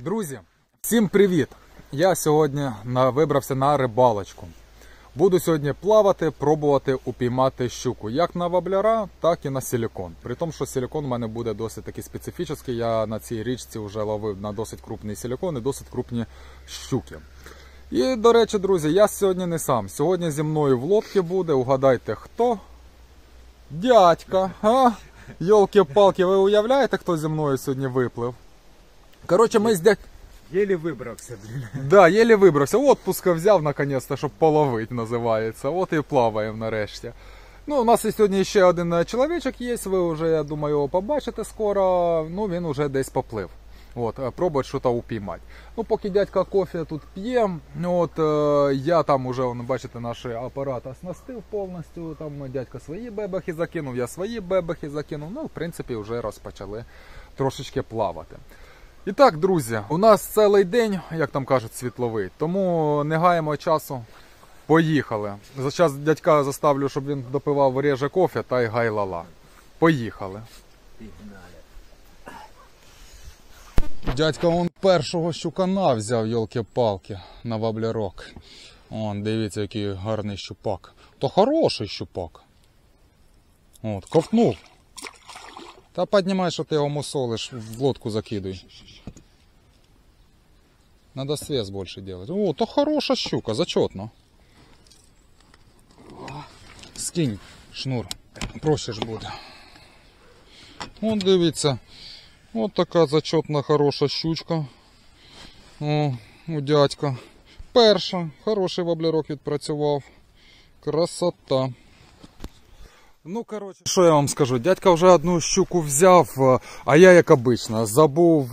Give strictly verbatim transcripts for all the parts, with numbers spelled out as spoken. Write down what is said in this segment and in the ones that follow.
Друзі, всім привіт! Я сьогодні на, вибрався на рибалочку. Буду сьогодні плавати, пробувати упіймати щуку. Як на воблера, так і на силікон. При тому, що силікон у мене буде досить такий специфічний. Я на цій річці вже ловив на досить крупний силікон і досить крупні щуки. І, до речі, друзі, я сьогодні не сам. Сьогодні зі мною в лодці буде, угадайте хто? Дядька, а? Йолки-палки, ви уявляєте, хто зі мною сьогодні виплив? Коротше, ми з дядь... Єлі вибрався, блін. Да, єлі вибрався. Отпуска взяв, наконець-то, щоб половити, називається. От і плаваємо нарешті. Ну, у нас і сьогодні ще один чоловічок є, ви вже, я думаю, його побачите скоро. Ну, він вже десь поплив. От, пробують щось упіймати. Ну, поки дядька кофе тут п'є, от, е, я там уже, вон, бачите, наш апарат оснастив повністю. Там дядька свої бебехи закинув, я свої бебехи закинув. Ну, в принципі, вже розпочали трошечки плавати. І так, друзі, у нас цілий день, як там кажуть, світловий, тому не гаємо часу, поїхали. Зараз дядька заставлю, щоб він допивав реже кофе та й гай-ла-ла. Поїхали. Дядька он першого щукана взяв, йолки-палки, на воблерок. Вон, дивіться, який гарний щупак. То хороший щупак. От, ковтнув. Та піднімай, що ти його мусолиш, в лодку закидуй. Надо свес больше делать. О, то хороша щука, зачетно. Скинь шнур, проще ж буде. От дивіться, от така зачетна хороша щучка. О, у дядька. Перша, хороший воблерок відпрацював. Красота. Ну, коротше, що я вам скажу, дядька вже одну щуку взяв, а я, як обично, забув,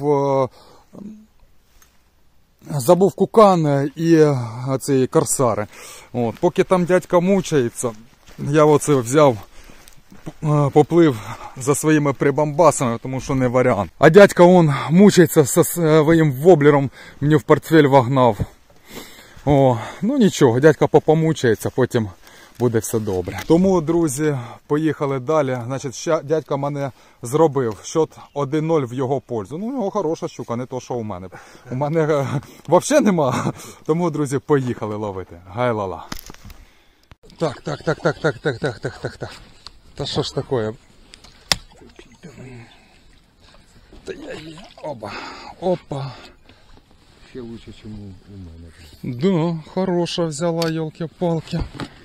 забув кукан і ці корсари. От, поки там дядька мучається, я оце взяв, поплив за своїми прибамбасами, тому що не варіант. А дядька он мучається зі своїм воблером, мені в портфель вогнав. О, ну нічого, дядька попомучається, потім буде все добре. Тому, друзі, поїхали далі. Значить, ще дядька мене зробив. Счет один нуль в його пользу. Ну, у нього хороша щука, не то, що у мене. У мене взагалі нема. Тому, друзі, поїхали ловити. Гай-ла-ла. Так, так, так, так, так, так, так, так, так, так. Та що ж таке? Та я її. Оба. Опа. Ще лучше, ніж у мене. Да, хороша взяла, йолки-палки.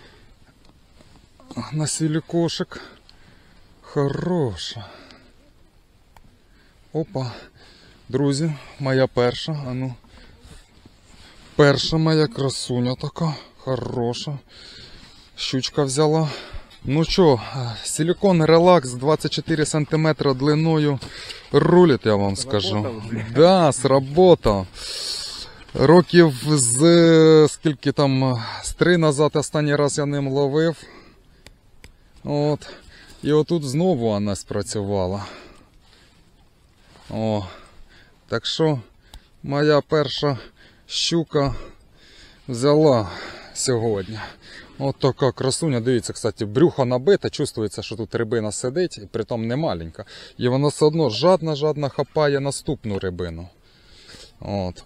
На силикошек. Хороша. Опа. Друзі, моя перша. А ну. Перша моя красуня така. Хороша. Щучка взяла. Ну що, силикон релакс двадцять чотири сантиметра длиною. Рулить, я вам скажу. Да, сработав. Років з скільки там, з три назад останній раз я ним ловив. От. І отут знову вона спрацювала. О. Так що моя перша щука взяла сьогодні. От така красуня. Дивіться, кстати, брюхо набите, чувствується, що тут рибина сидить, і притом не маленька. І вона все одно жадно-жадно хапає наступну рибину. От.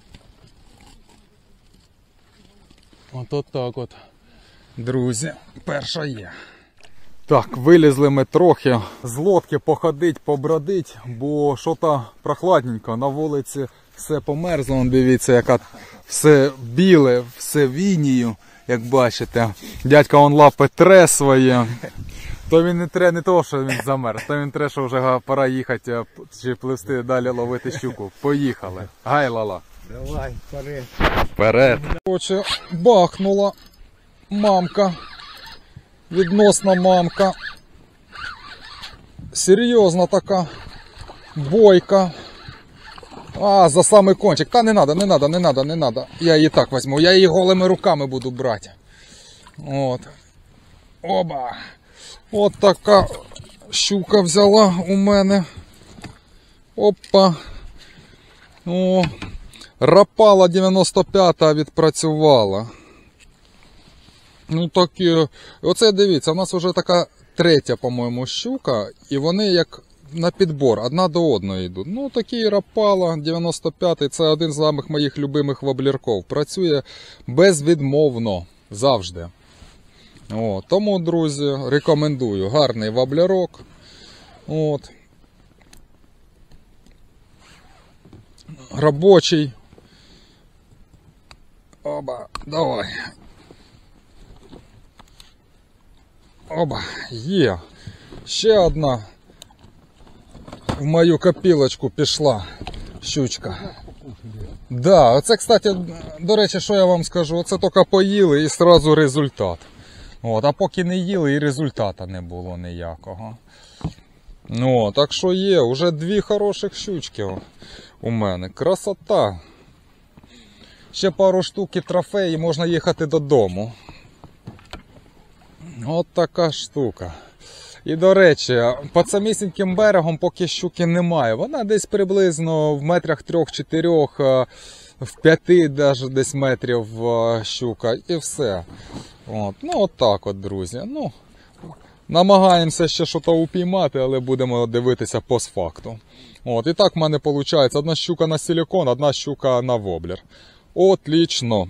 От от так от. Друзі, перша є. Так, вилізли ми трохи з лодки походить, побродить, бо що-то прохладненько, на вулиці все померзло, дивіться, яка все біле, все вінію, як бачите. Дядька он лапи тре своє, то він не тре не того, що він замерз, то він тре, що вже пора їхати чи пливсти далі ловити щуку. Поїхали. Гай-ла-ла. Давай, вперед. Вперед. Короче, бахнула мамка. Відносна мамка. Серйозна така. Бойка. А, за самий кончик. Та не надо, не надо, не надо, не надо. Я її так візьму. Я її голими руками буду брати. От. Оба. От така щука взяла у мене. Опа. О. Рапала дев'яносто п'ята відпрацювала. Ну такі. Оце дивіться, у нас вже така третя, по-моєму, щука. І вони як на підбор, одна до одної йдуть. Ну, такий Рапала дев'яносто п'ятий, це один з самих моїх любимих воблерків. Працює безвідмовно, завжди. О, тому, друзі, рекомендую. Гарний воблерок. От. Робочий. Оба, давай. Оба, є. Ще одна в мою копілочку пішла щучка. Да, оце, кстати, до речі, що я вам скажу, оце тільки поїли і одразу результат. От, а поки не їли, і результату не було ніякого. Ну, так що є, вже дві хороших щучки у мене. Красота. Ще пару штук і трофеї, можна їхати додому. От така штука. І, до речі, під самісіньким берегом поки щуки немає. Вона десь приблизно в метрах трьох-чотирьох, в п'яти даже десь метрів щука. І все. От. Ну, от так от, друзі. Ну, намагаємося ще щось упіймати, але будемо дивитися постфакту. От. І так в мене виходить одна щука на силікон, одна щука на воблер. Отлично.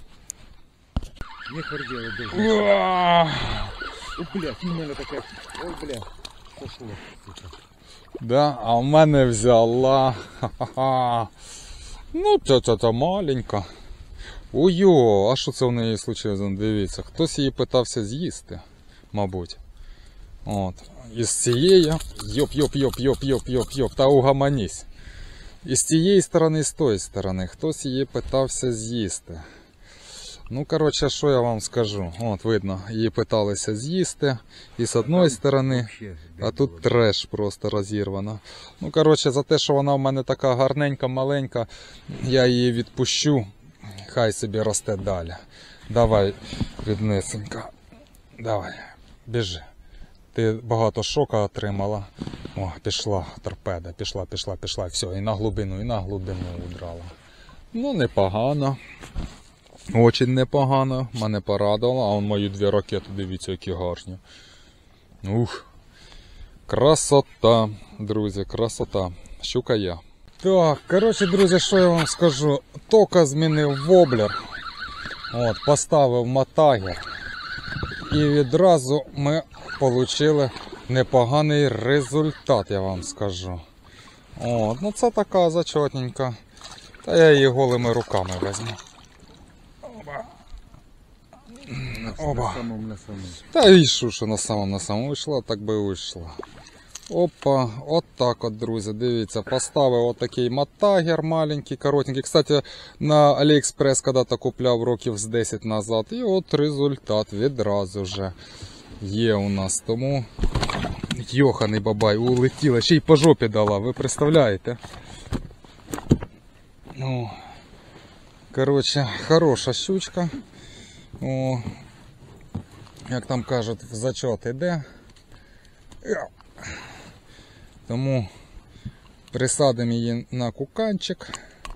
Не хардело дуже. О, блядь, у мене таке. Ой, блядь. Пошло. Да, а в мене взяла. Ха-ха-ха. Ну, ця-ця-ця маленька. Ой-йо, а що це в неї случилось? Дивіться, хтось її питався з'їсти, мабуть. От. Із цієї, йоп-йоп-йоп-йоп-йоп-йоп-йоп, та угаманісь. Із цієї сторони, і з тої сторони, хтось її питався з'їсти. Ну, коротше, що я вам скажу. От, видно, її питалися з'їсти. І з одної сторони, а тут треш просто розірвано. Ну, коротше, за те, що вона в мене така гарненька, маленька, я її відпущу. Хай собі росте далі. Давай, ріднесенька. Давай, біжи. Ти багато шока отримала. О, пішла торпеда, пішла, пішла, пішла. Все, і на глибину, і на глибину удрала. Ну, непогано. Очень непогано. Мене порадувало. А он мої дві ракети, дивіться, які гарні. Ух. Красота, друзі, красота. Щука є. Так, коротше, друзі, що я вам скажу. Тільки змінив воблер. От, поставив мотагер. І відразу ми отримали непоганий результат, я вам скажу. От, ну це така зачетненька. Та я її голими руками візьму. Оба. Оба. На самому, на самому. Та і що, що на самому, на самому вийшла, так би і вийшла. Опа, от так от, друзі, дивіться, поставив от такий мотагер маленький, коротенький. Кстати, на Аліекспрес когда-то купляв років з десять назад. І от результат відразу вже є у нас. Тому, йоханий бабай, улетіла, ще й по жопі дала, ви представляєте? Ну, коротше, хороша щучка. О, як там кажуть, в зачет іде. Тому присадимо її на куканчик.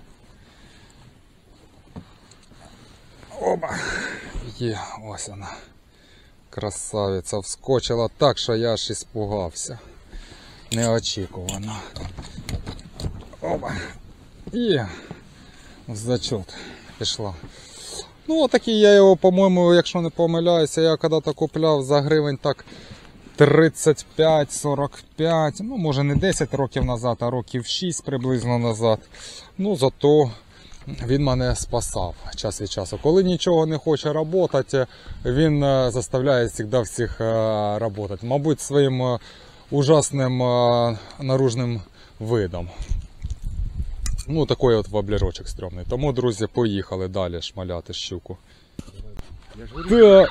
Оба! Є, ось вона. Красавиця вскочила так, що я аж іспугався. Неочікувано. Оба! І в зачет пішла. Ну, отакий я його, по-моєму, якщо не помиляюся, я коли-то купляв за гривень так тридцять п'ять сорок п'ять, ну може не десять років назад, а років шість приблизно назад. Ну зато він мене спасав час від часу. Коли нічого не хоче працювати, він заставляє завжди всіх працювати. Мабуть, своїм ужасним наружним видом. Ну такий от воблерочок стрьомний. Тому, друзі, поїхали далі шмаляти щуку. Так.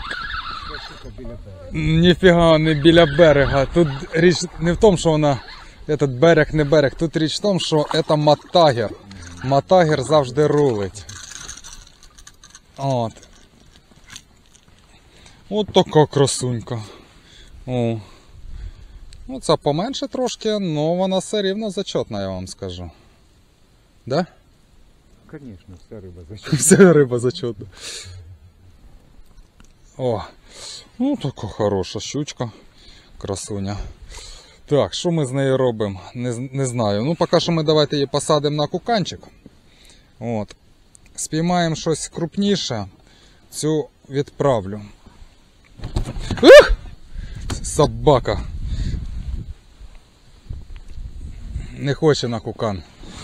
Ніфіга не біля берега. Тут річ не в тому, що вона этот берег не берег. Тут річ в тому, що це мотагер. Мотагер завжди рулить. От. От така красунька. О. Ну це поменше трошки, але вона все рівно зачетна, я вам скажу. Да? Конечно, вся риба зачетна. Вся риба зачетна. О. Ну, така хороша щучка, красуня. Так, що ми з нею робимо? Не, не знаю. Ну, поки що ми давайте її посадимо на куканчик. От. Спіймаємо щось крупніше, цю відправлю. Ух! Собака. Не хоче на кукан.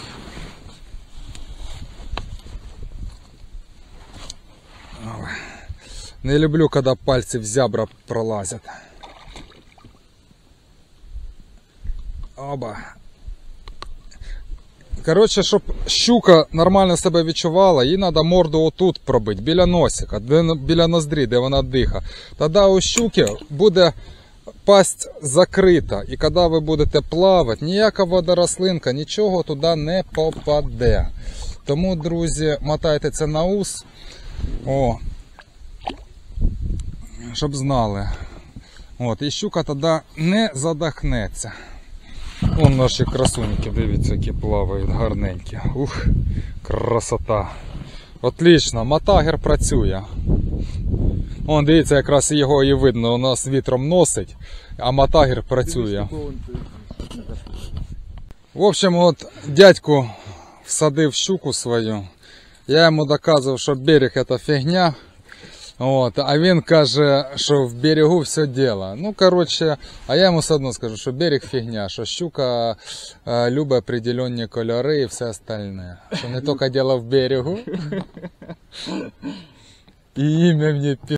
Не люблю, коли пальці в зябра пролазять. Оба. Коротше, щоб щука нормально себе відчувала, їй треба морду отут пробити, біля носика, де, біля ноздрі, де вона дихає. Тоді у щуки буде пасть закрита. І коли ви будете плавати, ніяка водорослинка, нічого туди не попаде. Тому, друзі, мотайте це на ус. О, щоб знали. От, і щука тоді не задохнеться. Вон наші красуньки, дивіться, які плавають гарненькі. Ух, красота. Отлично, мотагер працює. Вон, дивіться, якраз його і видно, у нас вітром носить, а мотагер працює. В общем, от дядьку всадив щуку свою. Я йому доказував, що берег це фігня. От, а він каже, що в берегу все діло. Ну, коротше, а я йому все одно скажу, що берег фігня, що щука е, любить определенні кольори і все остальне. Що не тільки діло в берегу. І ім'я мені пі...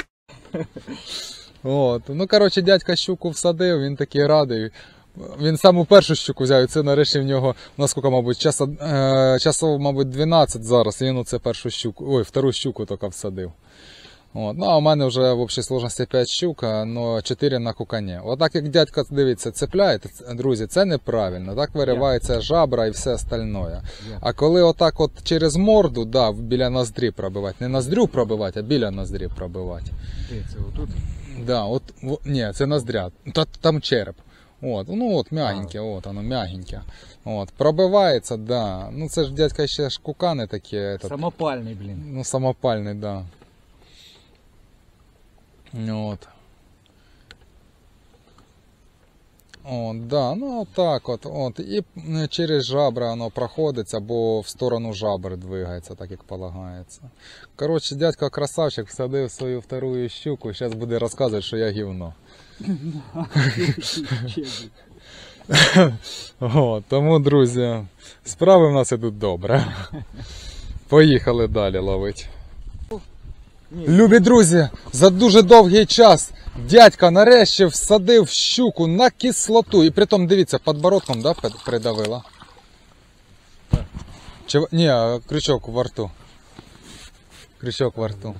От, ну, коротше, дядька щуку всадив, він такий радий. Він саму першу щуку взяв, і це нарешті в нього, у нас скільки, мабуть, часу, е, часов, мабуть, дванадцять зараз, і він оце першу щуку, ой, втору щуку тільки всадив. От. Ну, а у мене вже в общій сложності п'ять щук, але чотири на кукані. Отак, як дядько, дивиться, цепляє, друзі, це неправильно. Так виривається жабра і все остальне. А коли отак от через морду, да, біля ноздрі пробивати, не ноздрю пробивати, а біля ноздрі пробивати. Це отут? Да, от, от, ні, це ноздря, там череп. От, ну от м'ягеньке, от воно м'ягеньке. От, пробивається, да. Ну це ж дядька ще ж кукани такі. Этот, самопальний, блін. Ну самопальний, да. От. От, да, ну так от, от. І через жабра воно проходить, або в сторону жабр двигається, так як полагається. Коротше, дядько красавчик всадив свою вторую щуку, зараз буде розказувати, що я гівно. О, тому, друзі, справи в нас ідуть добре. Поїхали далі ловити. Любі друзі, за дуже довгий час дядька нарешті всадив щуку на кислоту. І притом, дивіться, подбородком, да, придавила? Чи... Ні, крючок во рту. Крючок во рту.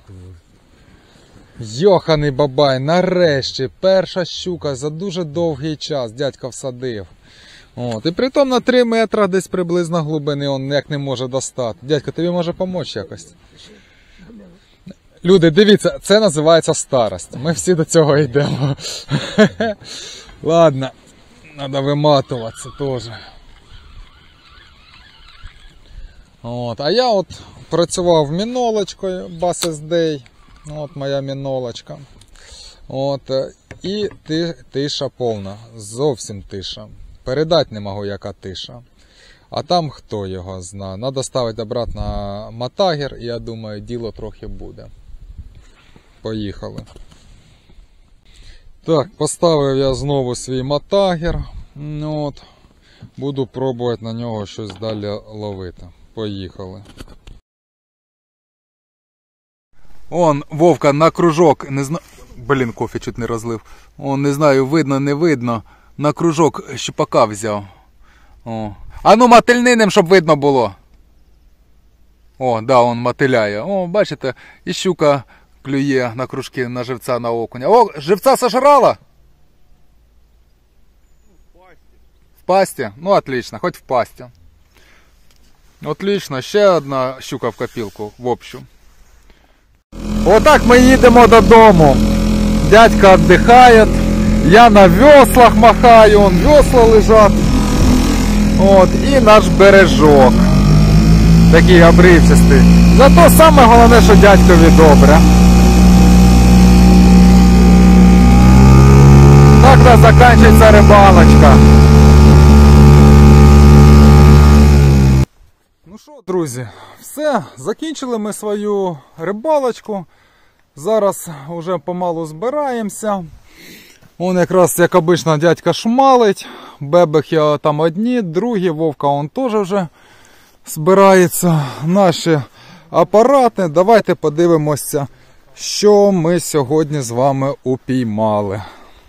Йоханий бабай, нарешті перша щука за дуже довгий час дядька всадив. От, і притом на три метри десь приблизно глибини він ніяк не може достати. Дядько, тобі може допомогти якось? Люди, дивіться, це називається старость. Ми всі до цього йдемо. Ладно, треба виматуватися теж. От, а я от працював мінолочкою, бас ес ді. От моя мінолочка. От, і тиша повна, зовсім тиша. Передати не можу, яка тиша. А там хто його знає. Надо ставити обратно мотагер, і я думаю, діло трохи буде. Поїхали. Так, поставив я знову свій мотагер. От. Буду пробувати на нього щось далі ловити. Поїхали. Он, Вовка, на кружок, не знаю, блін, кофе чуть не розлив. Он, не знаю, видно, не видно, на кружок щупака взяв. О. А ну мотильни ним, щоб видно було. О, да, он мотиляє. О, бачите, і щука клює на кружки, на живця, на окуня. О, живця сожрала? В пасті. В пасті? Ну, отлично, хоч в пасті. Отлично, ще одна щука в копілку, в общу. Отак ми їдемо додому. Дядька віддихає, я на веслах махаю, он весла лежать. От, і наш бережок. Такий обривчастий. Зато саме головне, що дядькові добре. Так когда заканчивается рибалочка. Ну що, друзі, все, закінчили ми свою рибалочку. Зараз вже помалу збираємося. Вон якраз, як обично, дядька шмалить. Бебехи там одні, другі, Вовка он теж вже збирається. Наші апарати. Давайте подивимося, що ми сьогодні з вами упіймали.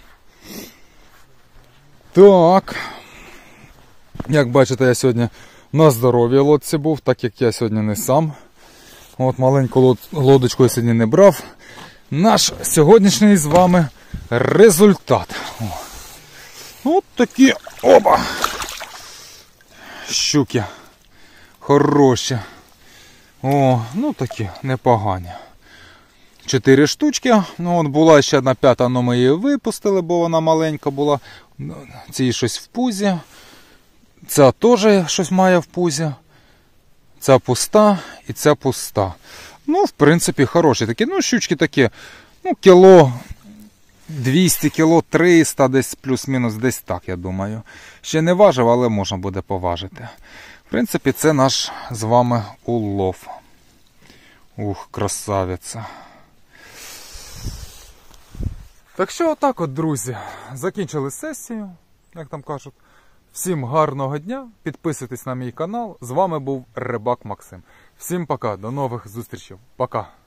Так. Як бачите, я сьогодні на здоров'я лодці був, так як я сьогодні не сам. От маленьку лодочку я сьогодні не брав. Наш сьогоднішній з вами результат. О. От такі, оба, щуки хороші. О, ну такі непогані. Чотири штучки. Ну от була ще одна п'ята, але ми її випустили, бо вона маленька була. Цій щось в пузі. Ця теж щось має в пузі. Ця пуста і ця пуста. Ну, в принципі, хороші такі. Ну, щучки такі, ну, кіло двісті, кіло триста, десь плюс-мінус, десь так, я думаю. Ще не важив, але можна буде поважити. В принципі, це наш з вами улов. Ух, красавиця. Так що отак от, друзі, закінчили сесію, як там кажуть. Всім гарного дня, підписуйтесь на мій канал. З вами був Рибак Максим. Всім пока, до нових зустрічей. Пока.